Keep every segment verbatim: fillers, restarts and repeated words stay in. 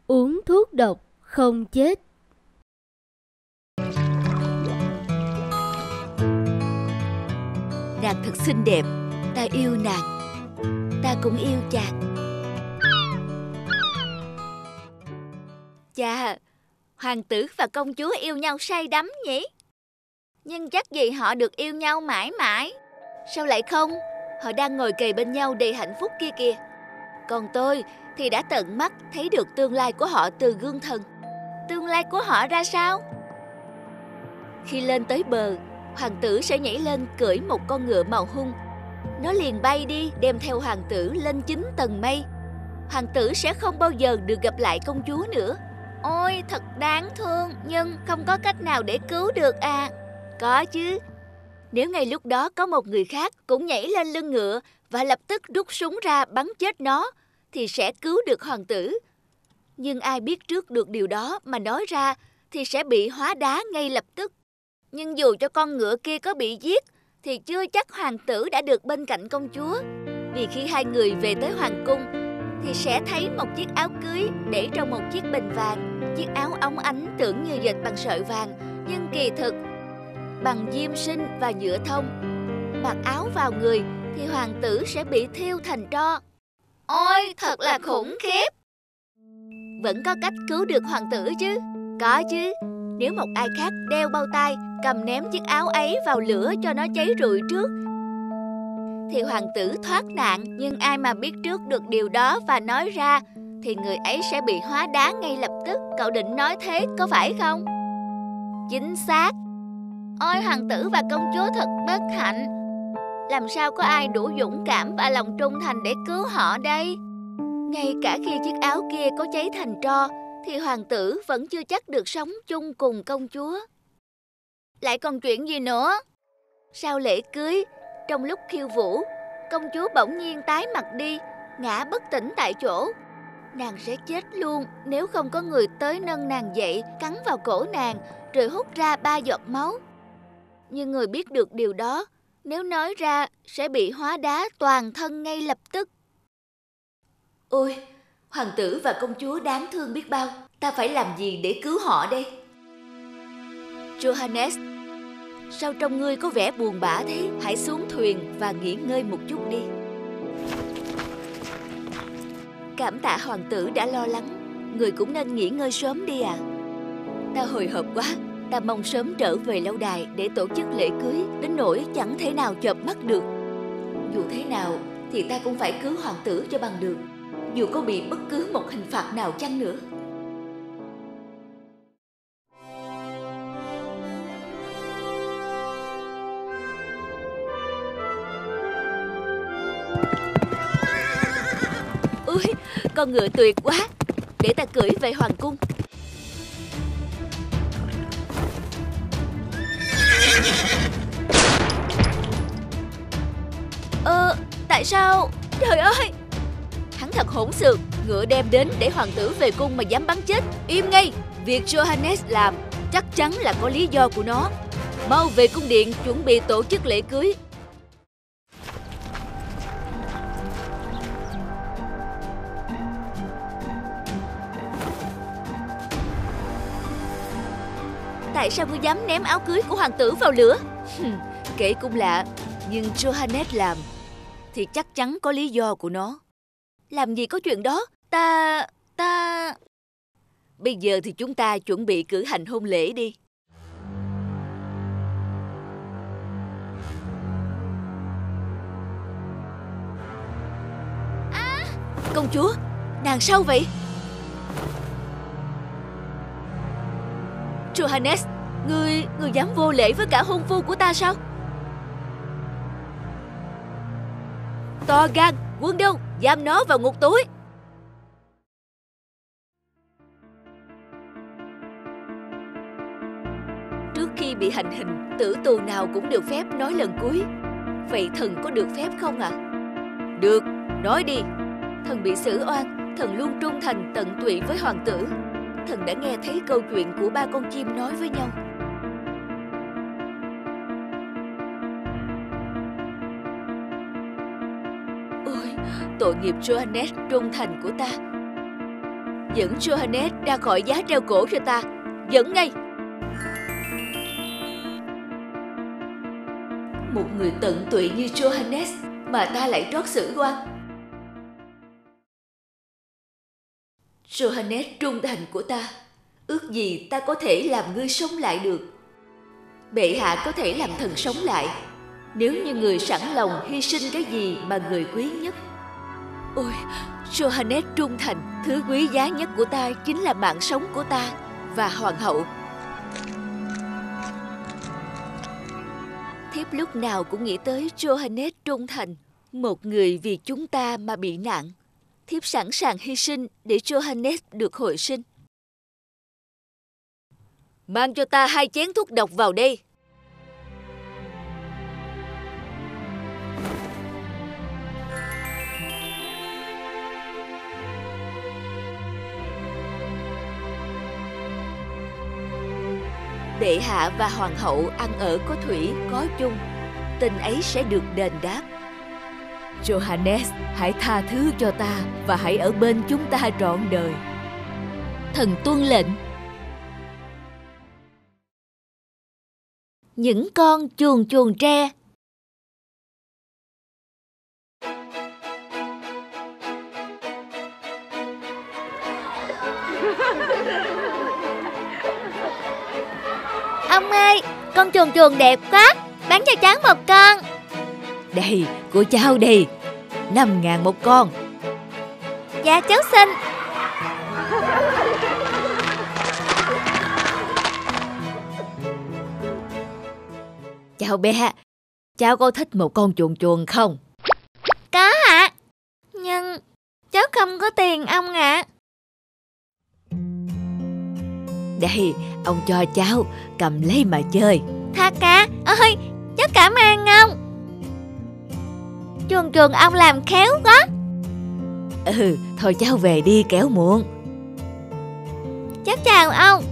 Uống thuốc độc không chết. Nàng thật xinh đẹp, ta yêu nàng. Ta cũng yêu chàng. Chà, hoàng tử và công chúa yêu nhau say đắm nhỉ? Nhưng chắc gì họ được yêu nhau mãi mãi. Sao lại không? Họ đang ngồi kề bên nhau đầy hạnh phúc kia kìa. Còn tôi thì đã tận mắt thấy được tương lai của họ từ gương thần. Tương lai của họ ra sao? Khi lên tới bờ, hoàng tử sẽ nhảy lên cưỡi một con ngựa màu hung. Nó liền bay đi đem theo hoàng tử lên chín tầng mây. Hoàng tử sẽ không bao giờ được gặp lại công chúa nữa. Ôi thật đáng thương, nhưng không có cách nào để cứu được à? Có chứ. Nếu ngay lúc đó có một người khác cũng nhảy lên lưng ngựa và lập tức rút súng ra bắn chết nó, thì sẽ cứu được hoàng tử. Nhưng ai biết trước được điều đó mà nói ra thì sẽ bị hóa đá ngay lập tức. Nhưng dù cho con ngựa kia có bị giết thì chưa chắc hoàng tử đã được bên cạnh công chúa. Vì khi hai người về tới hoàng cung thì sẽ thấy một chiếc áo cưới để trong một chiếc bình vàng. Chiếc áo óng ánh tưởng như dệt bằng sợi vàng, nhưng kỳ thực bằng diêm sinh và nhựa thông. Mặc áo vào người thì hoàng tử sẽ bị thiêu thành tro. Ôi thật là khủng khiếp. Vẫn có cách cứu được hoàng tử chứ? Có chứ. Nếu một ai khác đeo bao tay, cầm ném chiếc áo ấy vào lửa cho nó cháy rụi trước thì hoàng tử thoát nạn. Nhưng ai mà biết trước được điều đó và nói ra thì người ấy sẽ bị hóa đá ngay lập tức. Cậu định nói thế có phải không? Chính xác. Ôi hoàng tử và công chúa thật bất hạnh. Làm sao có ai đủ dũng cảm và lòng trung thành để cứu họ đây? Ngay cả khi chiếc áo kia có cháy thành tro thì hoàng tử vẫn chưa chắc được sống chung cùng công chúa. Lại còn chuyện gì nữa? Sau lễ cưới, trong lúc khiêu vũ, công chúa bỗng nhiên tái mặt đi, ngã bất tỉnh tại chỗ. Nàng sẽ chết luôn nếu không có người tới nâng nàng dậy, cắn vào cổ nàng rồi hút ra ba giọt máu. Nhưng người biết được điều đó, nếu nói ra sẽ bị hóa đá toàn thân ngay lập tức. Ôi, hoàng tử và công chúa đáng thương biết bao. Ta phải làm gì để cứu họ đây? Johannes, sao trong ngươi có vẻ buồn bã thế? Hãy xuống thuyền và nghỉ ngơi một chút đi. Cảm tạ hoàng tử đã lo lắng. Người cũng nên nghỉ ngơi sớm đi à. Ta hồi hộp quá. Ta mong sớm trở về lâu đài để tổ chức lễ cưới, đến nỗi chẳng thể nào chợp mắt được. Dù thế nào thì ta cũng phải cứu hoàng tử cho bằng được, dù có bị bất cứ một hình phạt nào chăng nữa. Ôi, con ngựa tuyệt quá. Để ta cưỡi về hoàng cung. Ờ, tại sao? Trời ơi! Hắn thật hỗn xược. Ngựa đem đến để hoàng tử về cung mà dám bắn chết. Im ngay! Việc Johannes làm chắc chắn là có lý do của nó. Mau về cung điện chuẩn bị tổ chức lễ cưới. Tại sao ngươi dám ném áo cưới của hoàng tử vào lửa? Kể cũng lạ, nhưng Johannes làm thì chắc chắn có lý do của nó. Làm gì có chuyện đó? Ta... ta... Bây giờ thì chúng ta chuẩn bị cử hành hôn lễ đi. À! Công chúa, nàng sao vậy? Johannes, ngươi, ngươi dám vô lễ với cả hôn phu của ta sao? To gan, quân đâu, giam nó vào ngục tối. Trước khi bị hành hình, tử tù nào cũng được phép nói lần cuối. Vậy thần có được phép không ạ? À? Được, nói đi. Thần bị xử oan, thần luôn trung thành tận tụy với hoàng tử. Thần đã nghe thấy câu chuyện của ba con chim nói với nhau. Ôi, tội nghiệp Johannes trung thành của ta. Dẫn Johannes ra khỏi giá treo cổ cho ta. Dẫn ngay. Một người tận tụy như Johannes mà ta lại trót xử oan. Johannes trung thành của ta, ước gì ta có thể làm ngươi sống lại được. Bệ hạ có thể làm thần sống lại nếu như người sẵn lòng hy sinh cái gì mà người quý nhất. Ôi, Johannes trung thành, thứ quý giá nhất của ta chính là mạng sống của ta và hoàng hậu. Thiếp lúc nào cũng nghĩ tới Johannes trung thành, một người vì chúng ta mà bị nạn. Thiếp sẵn sàng hy sinh để Johannes được hồi sinh. Mang cho ta hai chén thuốc độc vào đây. Bệ hạ và hoàng hậu ăn ở có thủy có chung, tình ấy sẽ được đền đáp. Johannes, hãy tha thứ cho ta và hãy ở bên chúng ta trọn đời. Thần tuân lệnh. Những con chuồn chuồn tre. Ông ơi, con chuồn chuồn đẹp quá, bán cho cháu một con. Đây, của cháu đây, năm ngàn một con. Dạ cháu xin. Chào bé, cháu có thích một con chuồn chuồn không? Có ạ. Nhưng cháu không có tiền ông ạ. Đây, ông cho cháu, cầm lấy mà chơi. Thật à? Ơi, cháu cảm ơn ông. Chuồn chuồn ông làm khéo quá. Ừ, thôi cháu về đi kẻo muộn. Cháu chào ông.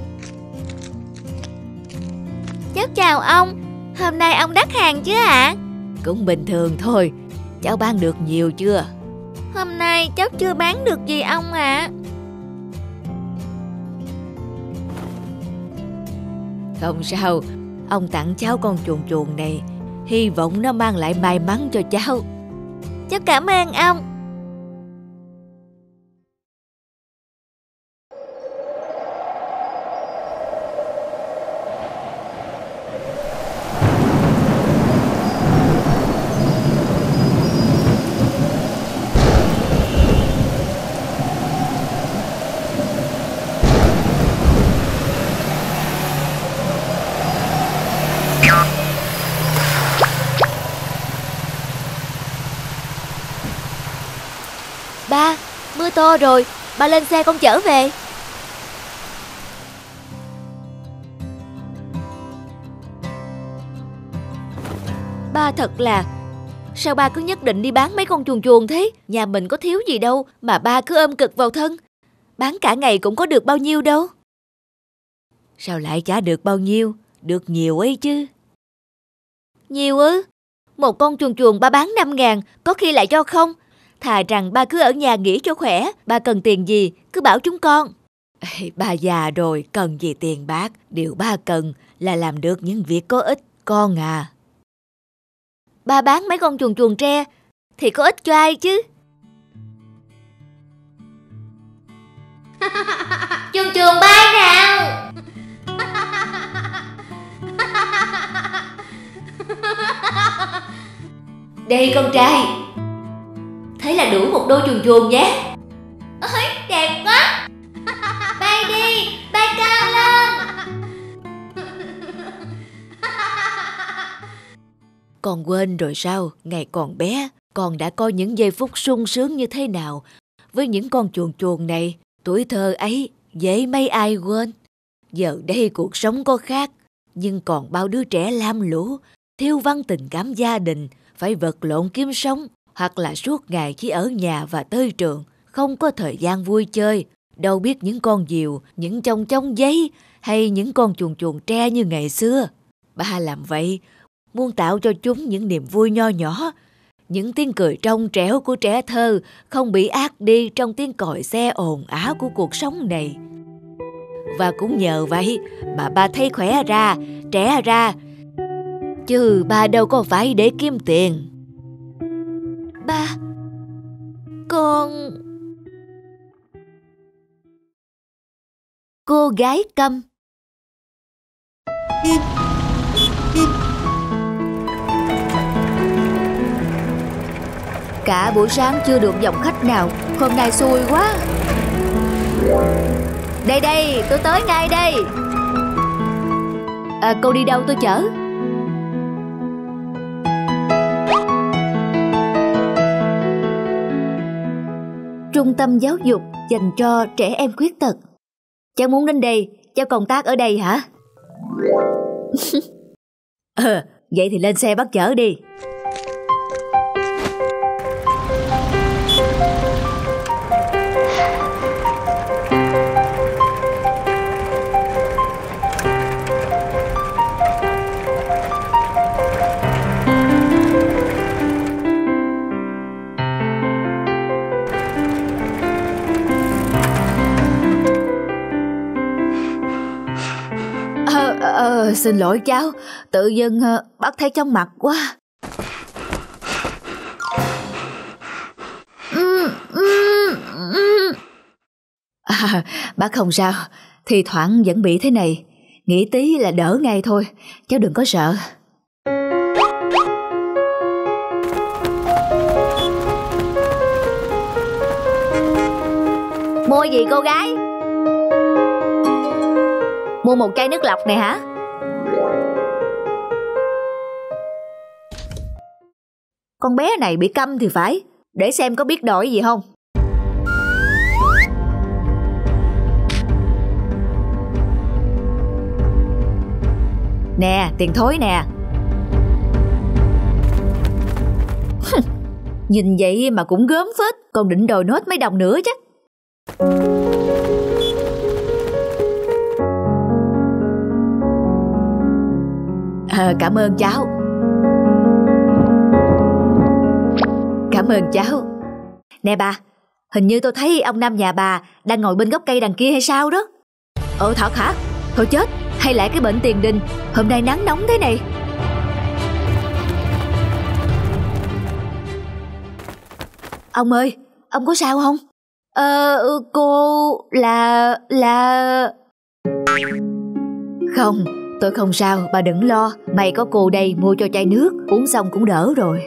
Cháu chào ông. Hôm nay ông đắt hàng chứ ạ? Cũng bình thường thôi. Cháu bán được nhiều chưa? Hôm nay cháu chưa bán được gì ông ạ. Không sao, ông tặng cháu con chuồn chuồn này, hy vọng nó mang lại may mắn cho cháu. Cháu cảm ơn ông. Ba, mưa to rồi, ba lên xe con chở về. Ba thật là, sao ba cứ nhất định đi bán mấy con chuồn chuồn thế? Nhà mình có thiếu gì đâu mà ba cứ ôm cực vào thân. Bán cả ngày cũng có được bao nhiêu đâu. Sao lại chả được bao nhiêu? Được nhiều ấy chứ. Nhiều ư? Một con chuồn chuồn ba bán năm ngàn, có khi lại cho không. Thà rằng ba cứ ở nhà nghỉ cho khỏe. Ba cần tiền gì cứ bảo chúng con. Ê, ba già rồi cần gì tiền bạc. Điều ba cần là làm được những việc có ích con à. Ba bán mấy con chuồn chuồn tre thì có ích cho ai chứ? Chuồn chuồn bay nào. Đây con trai, thế là đủ một đôi chuồn chuồn nhé. Ôi, đẹp quá. Bay đi, bay cao lên. Con quên rồi sao? Ngày còn bé, con đã có những giây phút sung sướng như thế nào với những con chuồn chuồn này. Tuổi thơ ấy dễ mấy ai quên. Giờ đây cuộc sống có khác, nhưng còn bao đứa trẻ lam lũ, thiếu vắng tình cảm gia đình, phải vật lộn kiếm sống, hoặc là suốt ngày chỉ ở nhà và tới trường, không có thời gian vui chơi. Đâu biết những con diều, những chông chông giấy hay những con chuồn chuồn tre như ngày xưa. Ba làm vậy, muốn tạo cho chúng những niềm vui nho nhỏ, những tiếng cười trong trẻo của trẻ thơ không bị át đi trong tiếng còi xe ồn ào của cuộc sống này. Và cũng nhờ vậy mà ba thấy khỏe ra, trẻ ra, chứ ba đâu có phải để kiếm tiền. Ba, con... Cô gái câm. Cả buổi sáng chưa được dòng khách nào, hôm nay xui quá. Đây đây, tôi tới ngay đây. À, cô đi đâu tôi chở. Trung tâm giáo dục dành cho trẻ em khuyết tật. Cháu muốn đến đây, cháu công tác ở đây hả? Ờ, vậy thì lên xe bắt chở đi. Ờ, xin lỗi cháu, tự dưng uh, bác thấy chóng mặt quá. À, bác không sao, thì thoảng vẫn bị thế này, nghĩ tí là đỡ ngay thôi, cháu đừng có sợ. Mua gì cô gái? Mua một chai nước lọc này hả? Con bé này bị câm thì phải. Để xem có biết đổi gì không. Nè, tiền thối nè. Nhìn vậy mà cũng gớm phết. Còn định đòi nốt mấy đồng nữa chắc. À, cảm ơn cháu. Cảm ơn cháu. Nè bà, hình như tôi thấy ông Năm nhà bà đang ngồi bên gốc cây đằng kia hay sao đó. Ờ thật hả? Thôi chết, hay lại cái bệnh tiền đình. Hôm nay nắng nóng thế này. Ông ơi, ông có sao không? Ờ, cô là... là... Không, tôi không sao, bà đừng lo. Mày có cô đây mua cho chai nước, uống xong cũng đỡ rồi.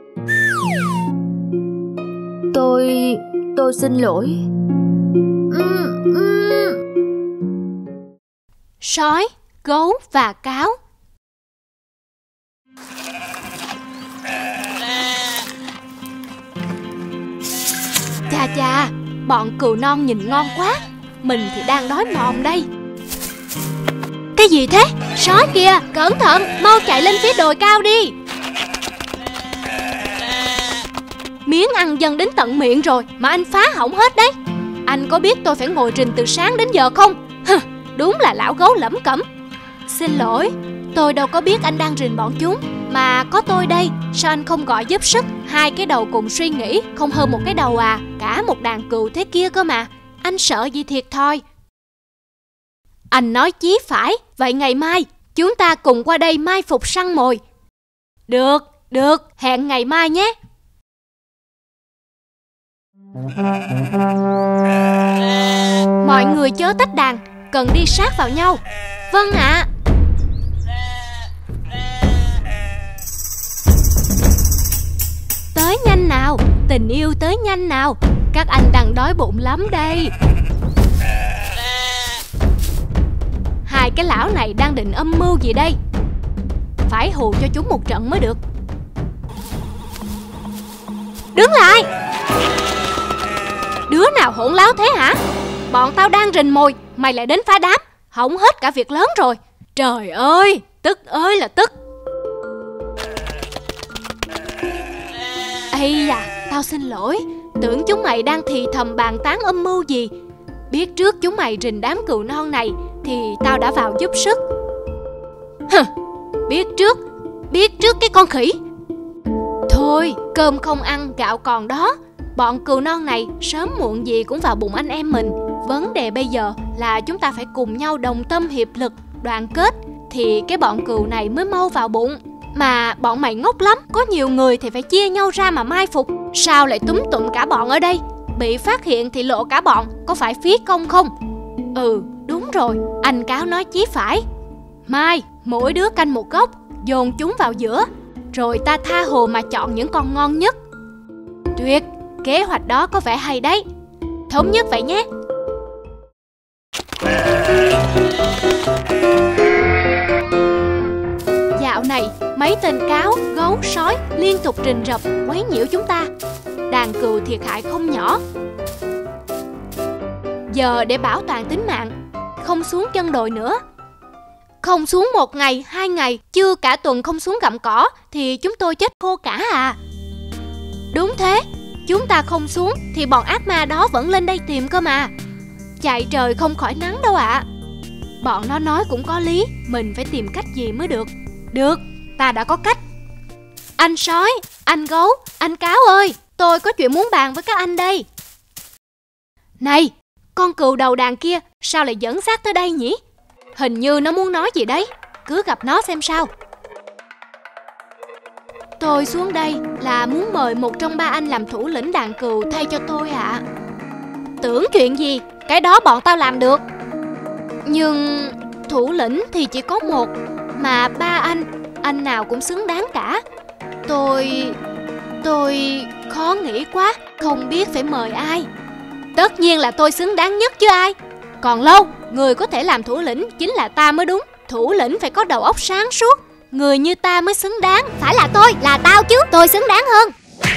Tôi... tôi xin lỗi. Sói, gấu và cáo. Chà chà, bọn cừu non nhìn ngon quá. Mình thì đang đói mòn đây. Cái gì thế? Sói kìa, cẩn thận, mau chạy lên phía đồi cao đi. Miếng ăn dâng đến tận miệng rồi mà anh phá hỏng hết đấy. Anh có biết tôi phải ngồi rình từ sáng đến giờ không? Hừ, đúng là lão gấu lẩm cẩm. Xin lỗi, tôi đâu có biết anh đang rình bọn chúng. Mà có tôi đây, sao anh không gọi giúp sức? Hai cái đầu cùng suy nghĩ, không hơn một cái đầu à. Cả một đàn cừu thế kia cơ mà. Anh sợ gì thiệt thòi. Anh nói chí phải. Vậy ngày mai chúng ta cùng qua đây mai phục săn mồi. Được, được, hẹn ngày mai nhé. Mọi người chớ tách đàn, cần đi sát vào nhau. Vâng ạ. Tới nhanh nào, tình yêu tới nhanh nào. Các anh đang đói bụng lắm đây. Hai cái lão này đang định âm mưu gì đây? Phải hù cho chúng một trận mới được. Đứng lại! Đứa nào hỗn láo thế hả? Bọn tao đang rình mồi, mày lại đến phá đám. Hỏng hết cả việc lớn rồi. Trời ơi, tức ơi là tức. Ây da, tao xin lỗi. Tưởng chúng mày đang thì thầm bàn tán âm mưu gì. Biết trước chúng mày rình đám cừu non này thì tao đã vào giúp sức. Hừ, biết trước, biết trước cái con khỉ. Thôi Ôi, cơm không ăn, gạo còn đó. Bọn cừu non này sớm muộn gì cũng vào bụng anh em mình. Vấn đề bây giờ là chúng ta phải cùng nhau đồng tâm hiệp lực, đoàn kết, thì cái bọn cừu này mới mau vào bụng. Mà bọn mày ngốc lắm, có nhiều người thì phải chia nhau ra mà mai phục. Sao lại túm tụm cả bọn ở đây? Bị phát hiện thì lộ cả bọn, có phải phí công không? Ừ, đúng rồi, anh Cáo nói chí phải. Mai, mỗi đứa canh một góc, dồn chúng vào giữa, rồi ta tha hồ mà chọn những con ngon nhất. Tuyệt, kế hoạch đó có vẻ hay đấy. Thống nhất vậy nhé. Dạo này, mấy tên cáo, gấu, sói liên tục rình rập quấy nhiễu chúng ta. Đàn cừu thiệt hại không nhỏ. Giờ để bảo toàn tính mạng, không xuống chân đồi nữa. Không xuống một ngày, hai ngày, chưa cả tuần không xuống gặm cỏ thì chúng tôi chết khô cả à. Đúng thế, chúng ta không xuống thì bọn ác ma đó vẫn lên đây tìm cơ mà. Chạy trời không khỏi nắng đâu ạ. À. Bọn nó nói cũng có lý, mình phải tìm cách gì mới được. Được, ta đã có cách. Anh sói, anh gấu, anh cáo ơi, tôi có chuyện muốn bàn với các anh đây. Này, con cừu đầu đàn kia sao lại dẫn xác tới đây nhỉ? Hình như nó muốn nói gì đấy, cứ gặp nó xem sao. Tôi xuống đây là muốn mời một trong ba anh làm thủ lĩnh đàn cừu thay cho tôi ạ. À. Tưởng chuyện gì, cái đó bọn tao làm được. Nhưng thủ lĩnh thì chỉ có một, mà ba anh, anh nào cũng xứng đáng cả. Tôi... tôi khó nghĩ quá, không biết phải mời ai. Tất nhiên là tôi xứng đáng nhất chứ ai. Còn lâu, người có thể làm thủ lĩnh chính là ta mới đúng. Thủ lĩnh phải có đầu óc sáng suốt. Người như ta mới xứng đáng. Phải là tôi, là tao chứ, tôi xứng đáng hơn.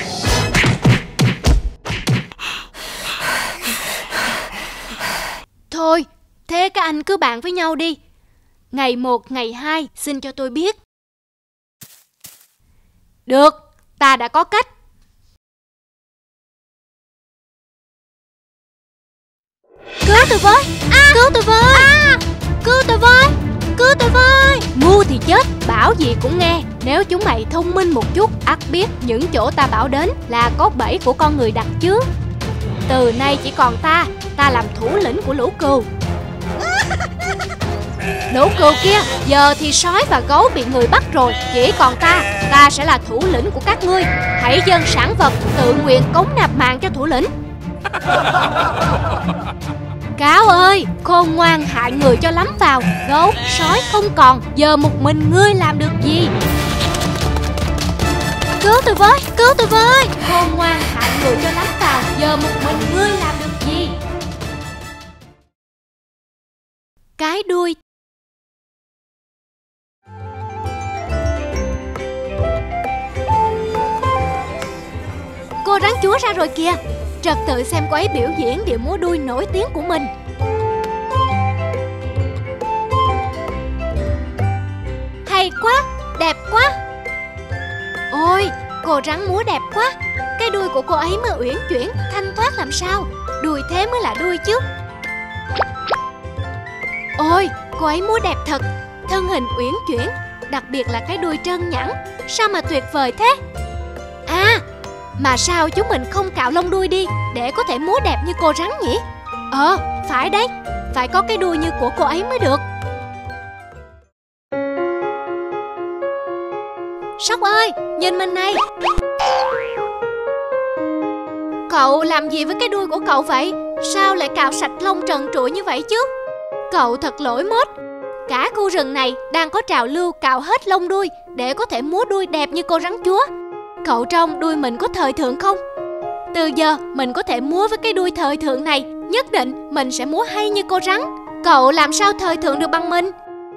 Thôi, thế các anh cứ bàn với nhau đi. Ngày một, ngày hai, xin cho tôi biết. Được, ta đã có cách. Cứu tôi với, à, cứu tôi với, à, cứu tôi với, cứu tôi với. Ngu thì chết, bảo gì cũng nghe. Nếu chúng mày thông minh một chút, ắt biết những chỗ ta bảo đến là có bẫy của con người đặt chứ. Từ nay chỉ còn ta, ta làm thủ lĩnh của lũ cừu. Lũ cừu kia, giờ thì sói và gấu bị người bắt rồi, chỉ còn ta, ta sẽ là thủ lĩnh của các ngươi. Hãy dâng sản vật, tự nguyện cống nạp mạng cho thủ lĩnh. Cáo ơi, khôn ngoan hại người cho lắm vào. Gấu, sói không còn, giờ một mình ngươi làm được gì? Cứu tôi với, cứu tôi với. Khôn ngoan hại người cho lắm vào, giờ một mình ngươi làm được gì? Cái đuôi. Cô rắn chúa ra rồi kìa. Trật tự xem cô ấy biểu diễn điệu múa đuôi nổi tiếng của mình. Hay quá, đẹp quá. Ôi, cô rắn múa đẹp quá. Cái đuôi của cô ấy mới uyển chuyển, thanh thoát làm sao. Đuôi thế mới là đuôi chứ. Ôi, cô ấy múa đẹp thật. Thân hình uyển chuyển, đặc biệt là cái đuôi trơn nhẵn. Sao mà tuyệt vời thế. À, mà sao chúng mình không cạo lông đuôi đi để có thể múa đẹp như cô rắn nhỉ? Ờ, phải đấy, phải có cái đuôi như của cô ấy mới được. Sóc ơi, nhìn mình này. Cậu làm gì với cái đuôi của cậu vậy? Sao lại cạo sạch lông trần trụi như vậy chứ? Cậu thật lỗi mốt. Cả khu rừng này đang có trào lưu cạo hết lông đuôi để có thể múa đuôi đẹp như cô rắn chúa. Cậu trông đuôi mình có thời thượng không? Từ giờ mình có thể múa với cái đuôi thời thượng này. Nhất định mình sẽ múa hay như cô rắn. Cậu làm sao thời thượng được bằng mình?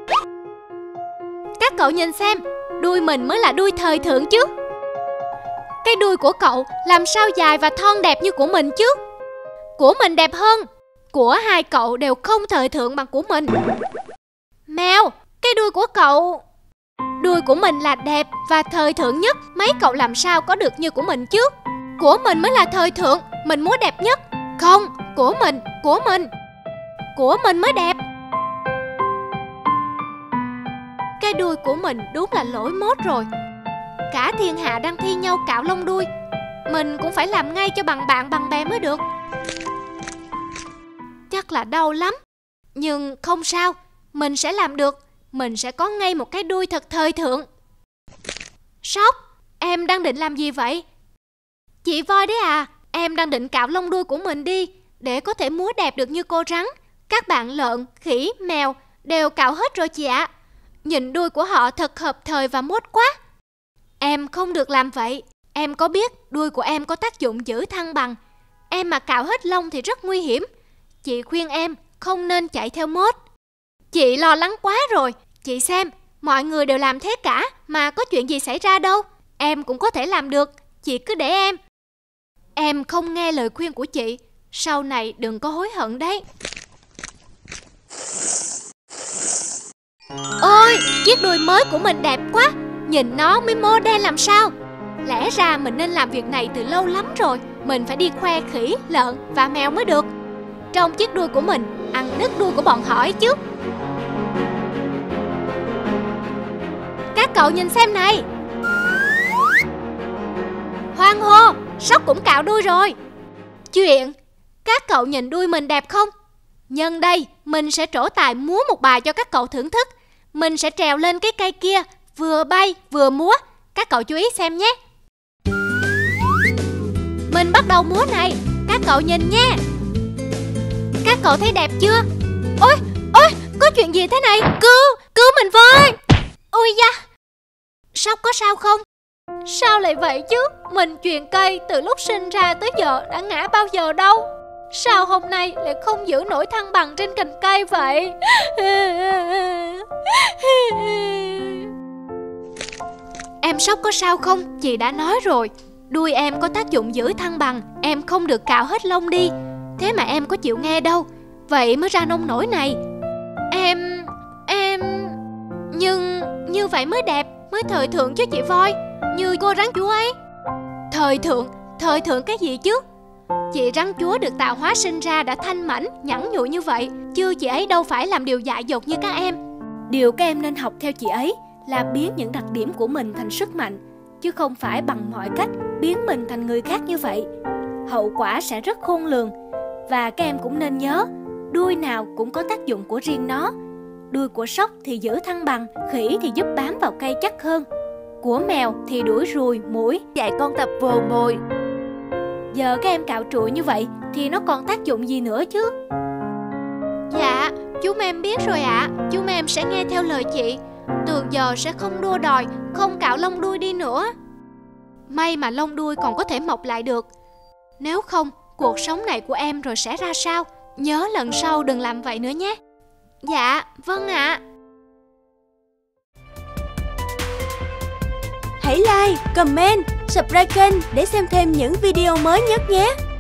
Các cậu nhìn xem, đuôi mình mới là đuôi thời thượng chứ. Cái đuôi của cậu làm sao dài và thon đẹp như của mình chứ? Của mình đẹp hơn. Của hai cậu đều không thời thượng bằng của mình. Mèo, cái đuôi của cậu... Đuôi của mình là đẹp và thời thượng nhất. Mấy cậu làm sao có được như của mình chứ? Của mình mới là thời thượng, mình múa đẹp nhất. Không, của mình, của mình Của mình mới đẹp. Cái đuôi của mình đúng là lỗi mốt rồi. cả thiên hạ đang thi nhau cạo lông đuôi, mình cũng phải làm ngay cho bằng bạn bằng bè mới được. Chắc là đau lắm, nhưng không sao, mình sẽ làm được. Mình sẽ có ngay một cái đuôi thật thời thượng. Sóc, em đang định làm gì vậy? Chị voi đấy à, em đang định cạo lông đuôi của mình đi, để có thể múa đẹp được như cô rắn. Các bạn lợn, khỉ, mèo đều cạo hết rồi chị ạ. Nhìn đuôi của họ thật hợp thời và mốt quá. Em không được làm vậy. Em có biết đuôi của em có tác dụng giữ thăng bằng. Em mà cạo hết lông thì rất nguy hiểm. Chị khuyên em không nên chạy theo mốt. Chị lo lắng quá rồi. Chị xem, mọi người đều làm thế cả, mà có chuyện gì xảy ra đâu. Em cũng có thể làm được, chị cứ để em. Em không nghe lời khuyên của chị, sau này đừng có hối hận đấy. Ôi, chiếc đuôi mới của mình đẹp quá, nhìn nó mới modern làm sao. Lẽ ra mình nên làm việc này từ lâu lắm rồi. Mình phải đi khoe khỉ, lợn và mèo mới được. Trong chiếc đuôi của mình, ăn đứt đuôi của bọn họ ấy chứ. Các cậu nhìn xem này. Hoan hô, Sóc cũng cạo đuôi rồi. Chuyện, các cậu nhìn đuôi mình đẹp không? Nhân đây, mình sẽ trổ tài múa một bài cho các cậu thưởng thức. Mình sẽ trèo lên cái cây kia, vừa bay vừa múa. Các cậu chú ý xem nhé. Mình bắt đầu múa này, các cậu nhìn nha. Các cậu thấy đẹp chưa? Ôi, ôi, có chuyện gì thế này? Cứu, cứu mình với. Ôi da, Sóc có sao không? Sao lại vậy chứ? Mình chuyền cây từ lúc sinh ra tới giờ đã ngã bao giờ đâu. Sao hôm nay lại không giữ nổi thăng bằng trên cành cây vậy? Em Sóc có sao không? Chị đã nói rồi, đuôi em có tác dụng giữ thăng bằng. Em không được cạo hết lông đi. Thế mà em có chịu nghe đâu. Vậy mới ra nông nổi này. Em... em... Nhưng như vậy mới đẹp, mới thời thượng chứ chị voi. Như cô rắn chúa ấy. Thời thượng? Thời thượng cái gì chứ? Chị rắn chúa được tạo hóa sinh ra đã thanh mảnh, nhẵn nhụi như vậy, chứ chị ấy đâu phải làm điều dại dột như các em. Điều các em nên học theo chị ấy là biến những đặc điểm của mình thành sức mạnh, chứ không phải bằng mọi cách biến mình thành người khác như vậy. Hậu quả sẽ rất khôn lường. Và các em cũng nên nhớ, đuôi nào cũng có tác dụng của riêng nó. Đuôi của Sóc thì giữ thăng bằng, khỉ thì giúp bám vào cây chắc hơn, của mèo thì đuổi ruồi, muỗi, dạy con tập vồ mồi. Giờ các em cạo trụi như vậy thì nó còn tác dụng gì nữa chứ? Dạ, chú em biết rồi ạ. À. Chú em sẽ nghe theo lời chị. Từ giờ sẽ không đua đòi, không cạo lông đuôi đi nữa. May mà lông đuôi còn có thể mọc lại được. Nếu không, cuộc sống này của em rồi sẽ ra sao? Nhớ lần sau đừng làm vậy nữa nhé. Dạ, vâng ạ. Hãy like, comment, subscribe kênh để xem thêm những video mới nhất nhé.